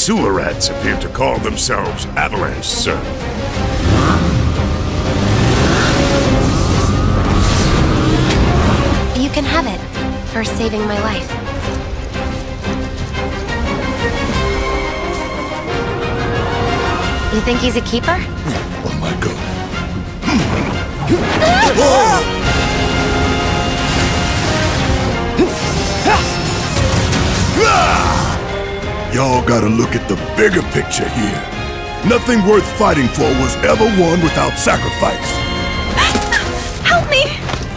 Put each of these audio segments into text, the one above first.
sewer rats appear to call themselves Avalanche, sir. You can have it, for saving my life. You think he's a keeper? Oh my god. Y'all gotta look at the bigger picture here. Nothing worth fighting for was ever won without sacrifice. Help me!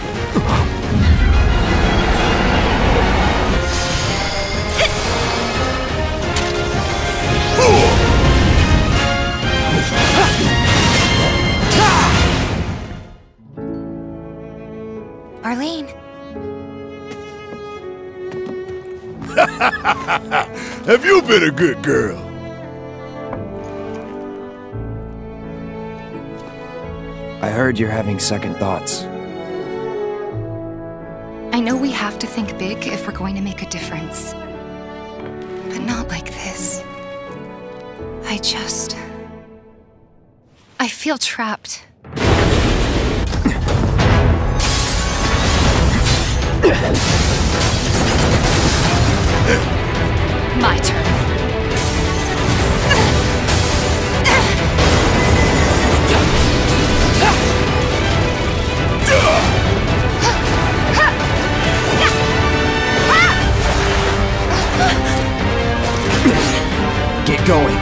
Arlene. Have you been a good girl? I heard you're having second thoughts. I know we have to think big if we're going to make a difference. But not like this. I feel trapped. My turn. Get going.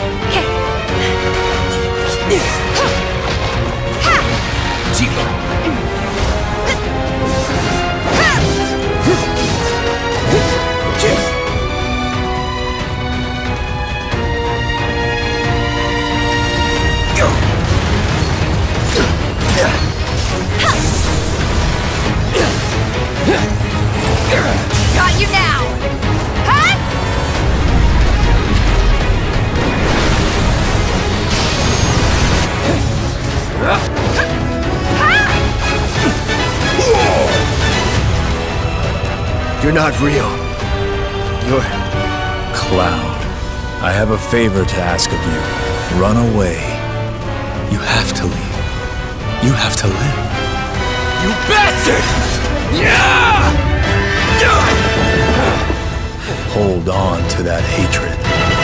Got you now! You're not real. You're... Cloud, I have a favor to ask of you. Run away. You have to leave. You have to live. You bastard! Hold on to that hatred.